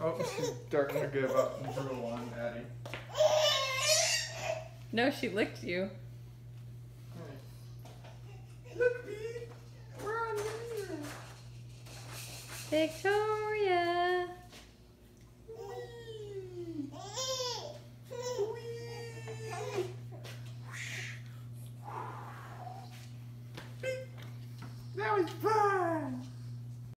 Oh, she's starting to give up and drool on Daddy. No, she licked you. Look, B. We're on the Victoria!